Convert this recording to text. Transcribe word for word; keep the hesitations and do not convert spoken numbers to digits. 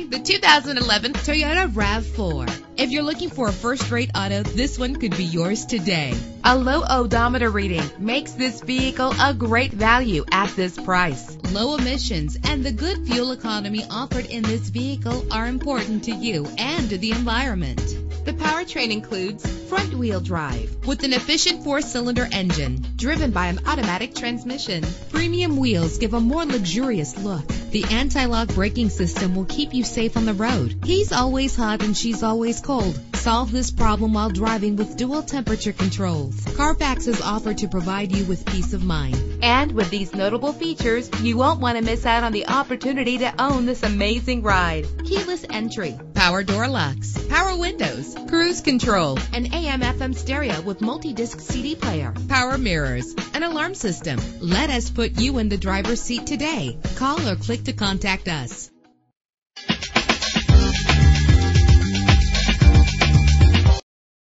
Introducing the two thousand eleven Toyota RAV four. If you're looking for a first-rate auto, this one could be yours today. A low odometer reading makes this vehicle a great value at this price. Low emissions and the good fuel economy offered in this vehicle are important to you and to the environment. The powertrain includes front-wheel drive with an efficient four-cylinder engine driven by an automatic transmission. Premium wheels give a more luxurious look. The anti-lock braking system will keep you safe on the road. He's always hot and she's always cold. Solve this problem while driving with dual temperature controls. Carfax is offered to provide you with peace of mind. And with these notable features, you won't want to miss out on the opportunity to own this amazing ride. Keyless entry, power door locks, power windows, cruise control, an A M F M stereo with multi-disc C D player, power mirrors, an alarm system. Let us put you in the driver's seat today. Call or click to contact us.